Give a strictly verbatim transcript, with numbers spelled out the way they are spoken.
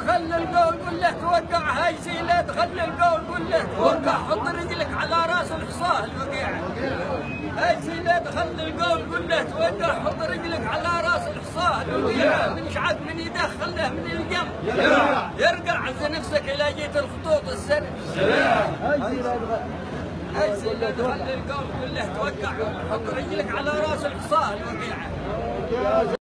دخل القول قول له توقع، هاي سيلة دخل القول قول له توقع، حط رجلك على راس الحصاه الوقيع. هاي سيلة دخل القول قول له توقع، حط رجلك على راس الحصاه الوقيع. من شعب من يدخل له من الجنب يرقع، عز نفسك الى جيت الخطوط السر. هاي سيلة دخل القول قول له توقع، حط رجلك على راس الحصاه الوقيع.